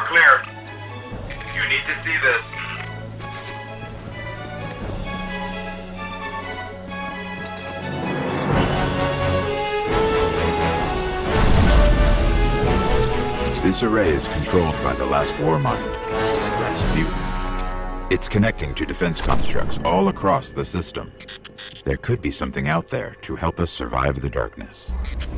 clear. You need to see this. This array is controlled by the last Warmind, Rasputin. It's connecting to defense constructs all across the system. There could be something out there to help us survive the darkness.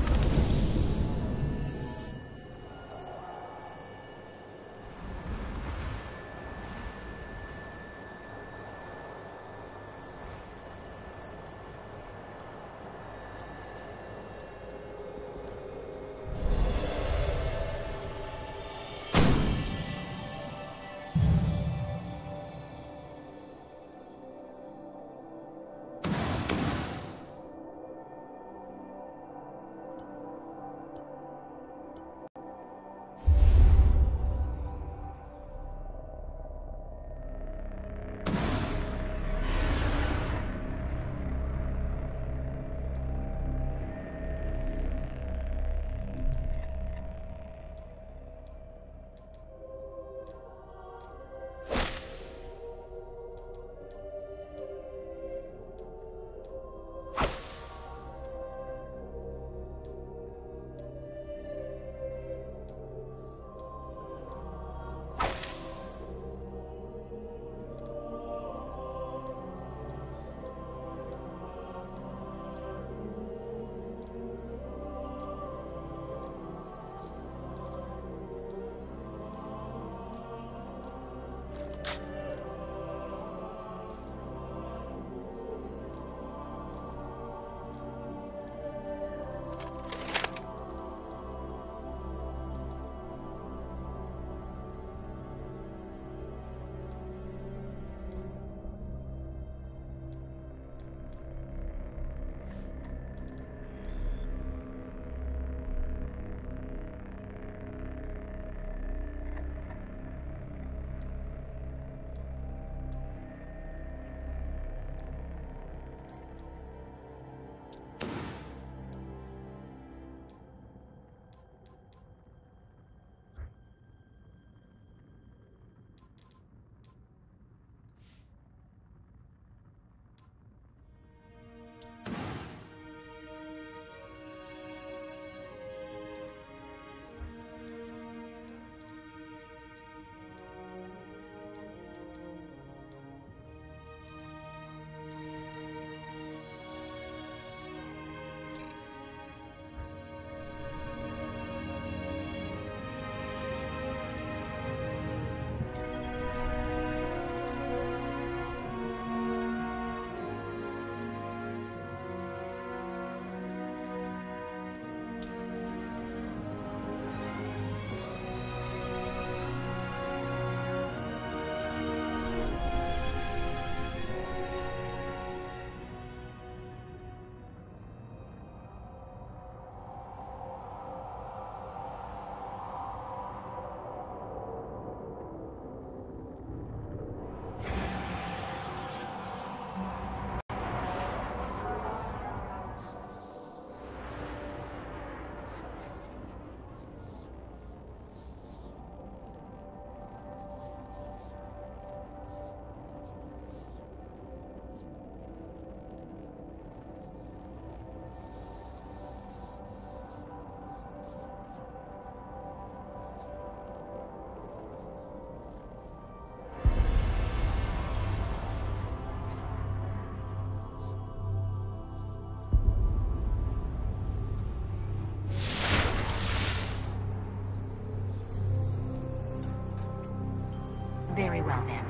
Very well, then.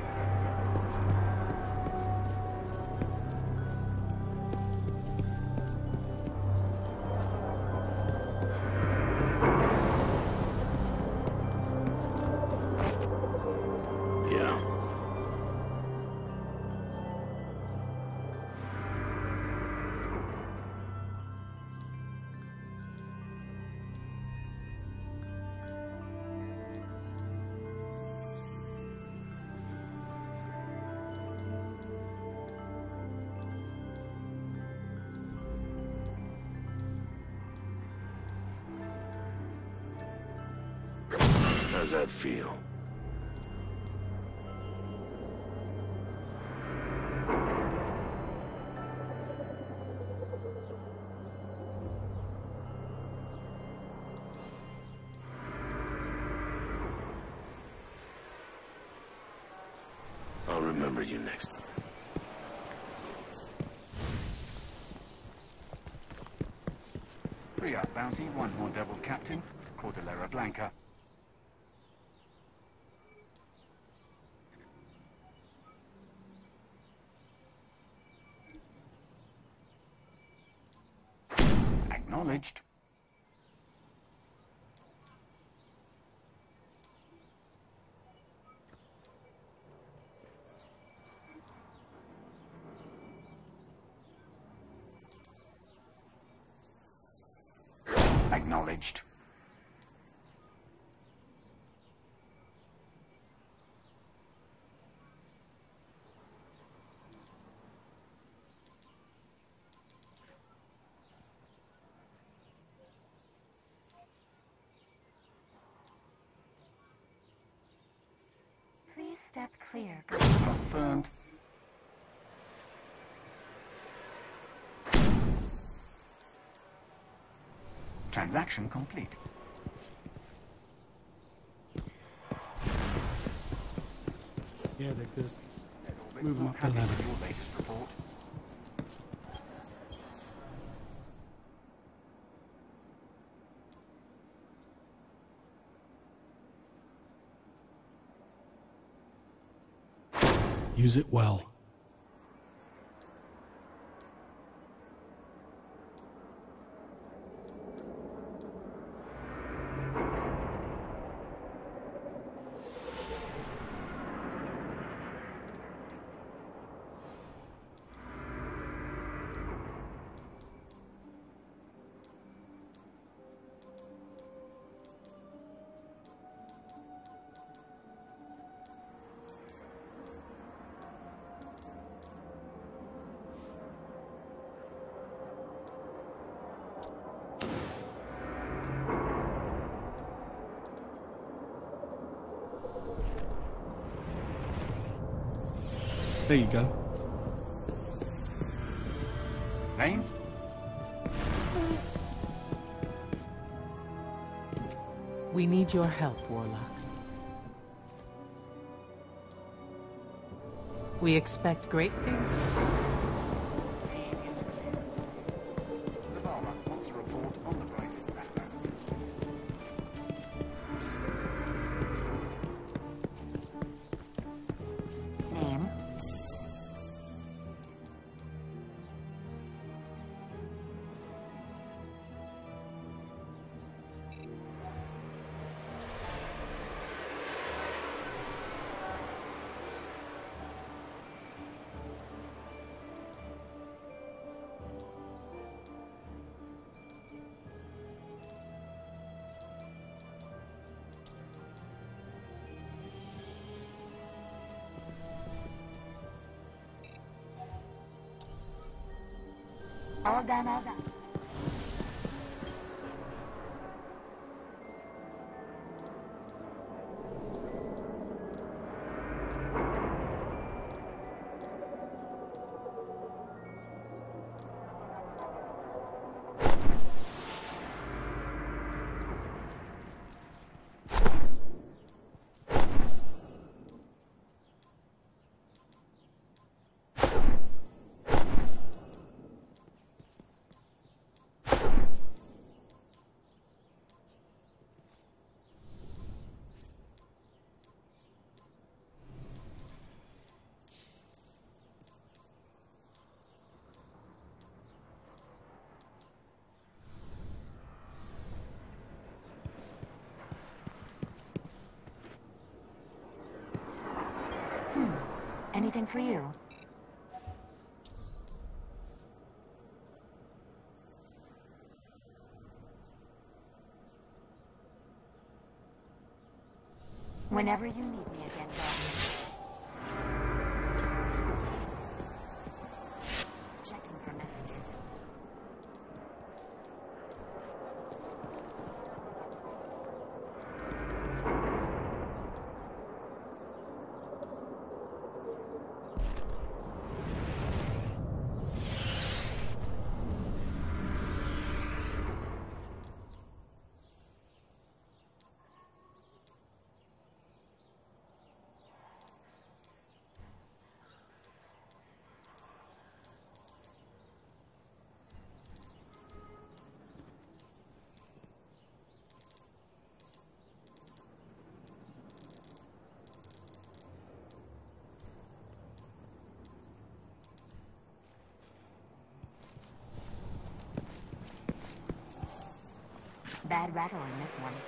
Yeah. How's that feel? I'll remember you next time. Pre-up bounty, one more Devils captain, Cordillera Blanca. Acknowledged. Acknowledged. Please step clear. Confirmed. Transaction complete. Yeah, they could. Orbit Move 'em not up the happy ladder. with your latest report. Use it well. There you go. Name? We need your help, Warlock. We expect great things. Zavala wants a report on the brightest background. Name? All done, all done. Anything for you? Whenever you need me again, Guardian. Checking for messages. Bad rattle in this one.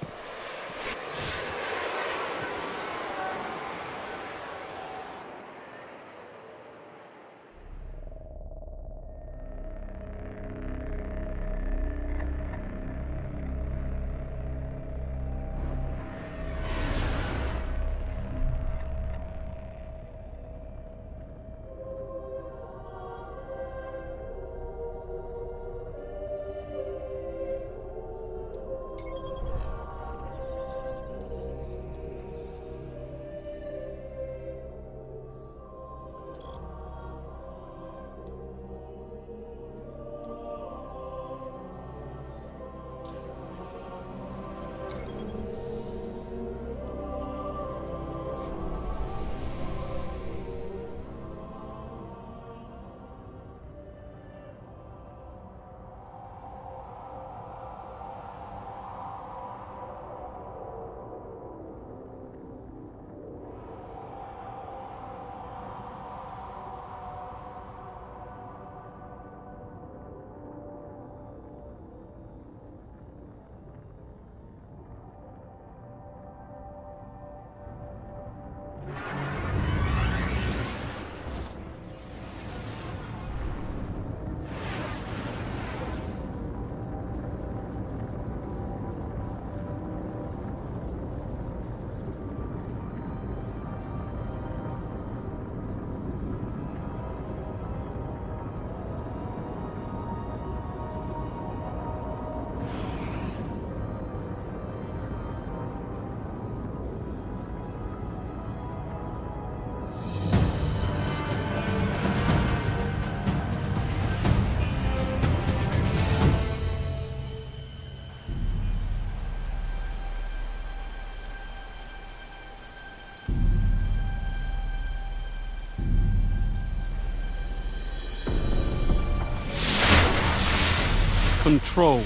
Control.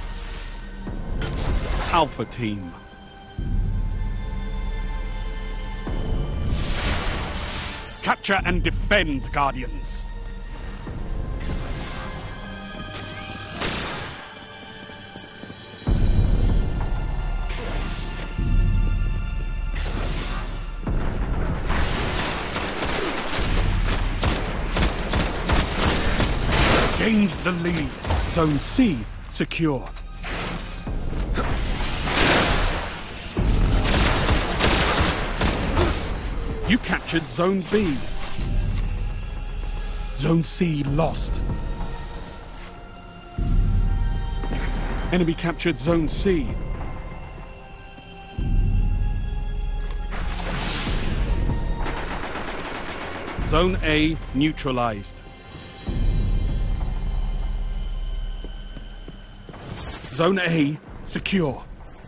Alpha Team. Capture and defend, Guardians. Gained the lead. Zone C secure. You captured Zone B. Zone C lost. Enemy captured Zone C. Zone A neutralized. Zone A secure.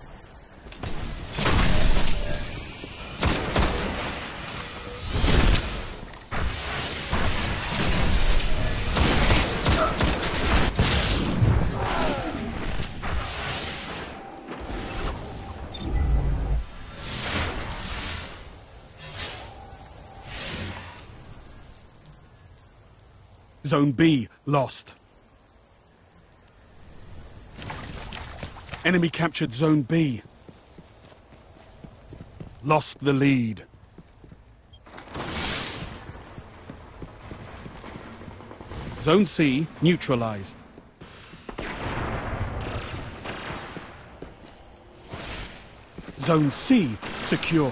Zone B lost. Enemy captured Zone B. Lost the lead. Zone C neutralized. Zone C secure.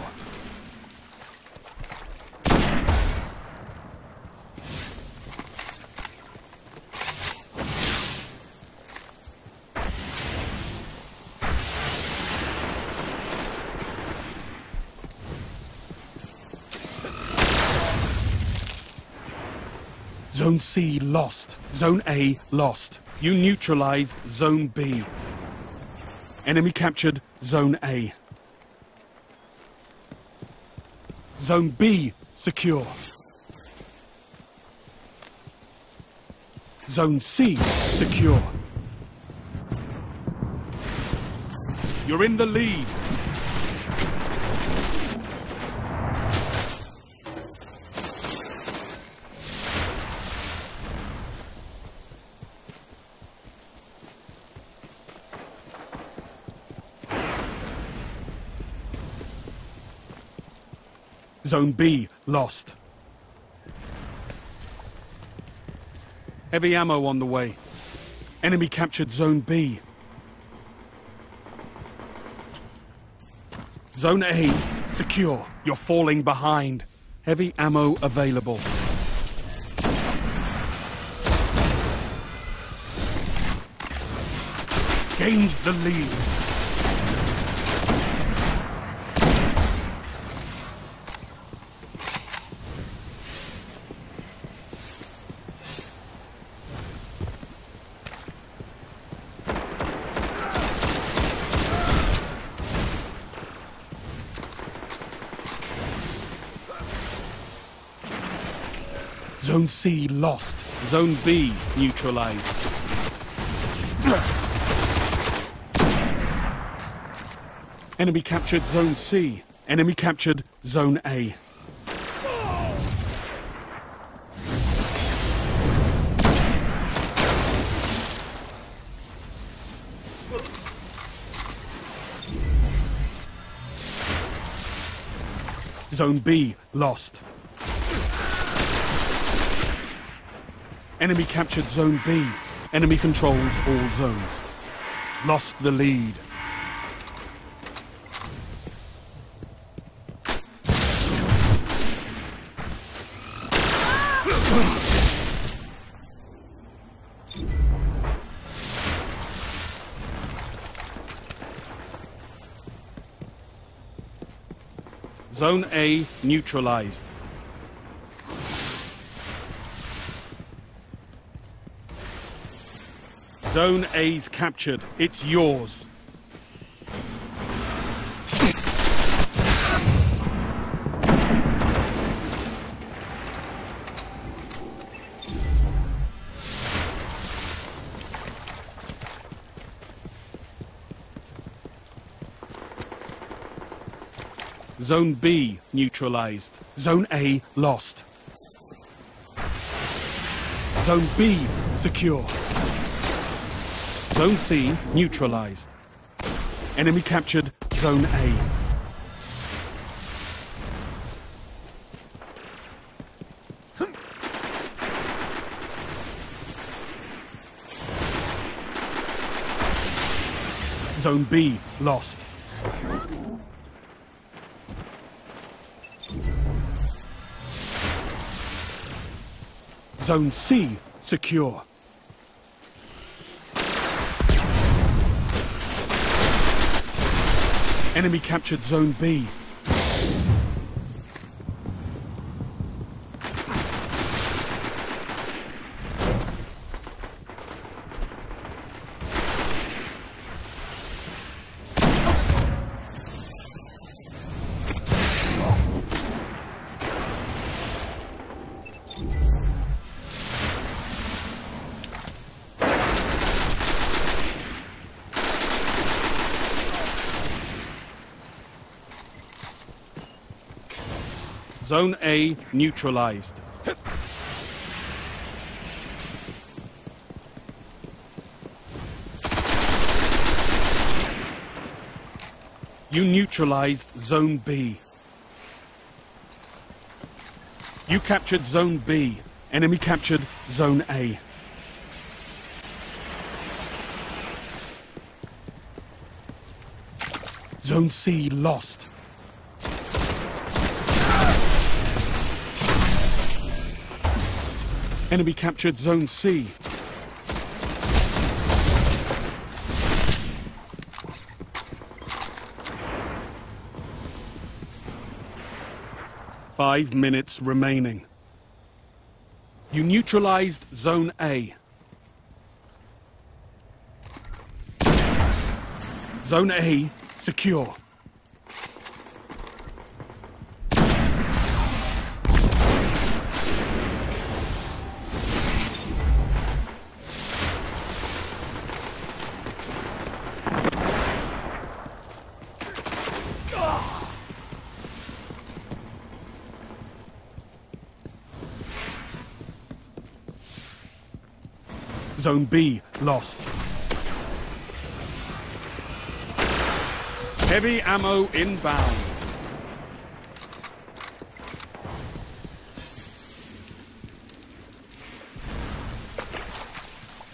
Zone C lost. Zone A lost. You neutralized Zone B. Enemy captured Zone A. Zone B secure. Zone C secure. You're in the lead. Zone B lost. Heavy ammo on the way. Enemy captured Zone B. Zone A secure. You're falling behind. Heavy ammo available. Gains the lead. Zone C lost. Zone B neutralized. Enemy captured Zone C. Enemy captured Zone A. Zone B lost. Enemy captured Zone B. Enemy controls all zones. Lost the lead. Zone A neutralized. Zone A's captured. It's yours. Zone B neutralized. Zone A lost. Zone B secure. Zone C neutralized. Enemy captured Zone A. Zone B lost. Zone C secure. Enemy captured Zone B. Zone A neutralized. You neutralized Zone B. You captured Zone B. Enemy captured Zone A. Zone C lost. Enemy captured Zone C. Five minutes remaining. You neutralized Zone A. Zone A secure. Zone B lost. Heavy ammo inbound.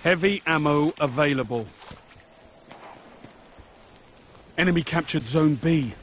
Heavy ammo available. Enemy captured Zone B.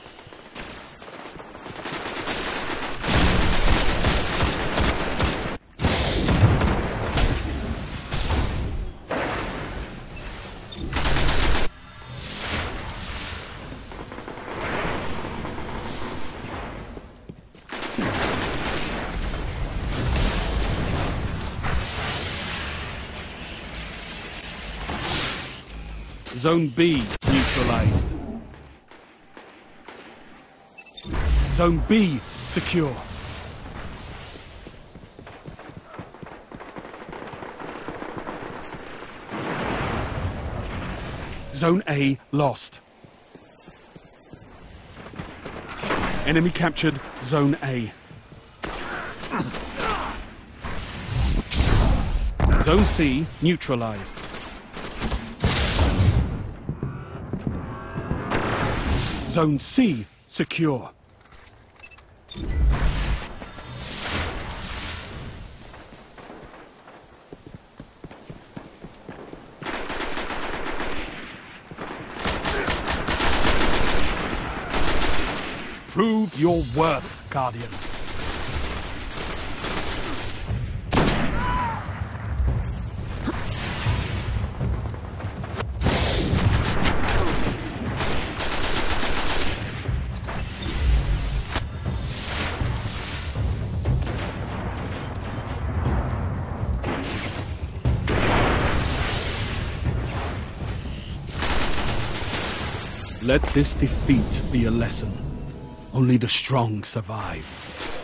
Zone B neutralized. Zone B secure. Zone A lost. Enemy captured Zone A. Zone C neutralized. Zone C secure. Prove your worth, Guardian. Let this defeat be a lesson. Only the strong survive.